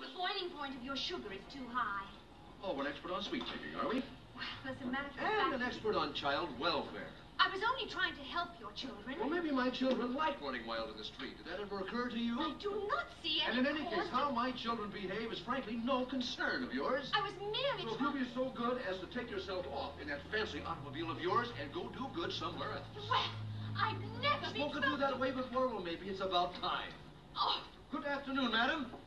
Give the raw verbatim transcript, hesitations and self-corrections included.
The boiling point of your sugar is too high. Oh, we're an expert on sweet taking, are we? Well, as a matter of And fact... an expert on child welfare. I was only trying to help your children. Well, maybe my children like running wild in the street. Did that ever occur to you? I do not see any And in any cause case, how my children behave is frankly no concern of yours. I was merely So if trying... you'll be so good as to take yourself off in that fancy automobile of yours and go do good somewhere else. Well, I've never been... Spoken to that way before? Well, maybe it's about time. Oh. Good afternoon, madam.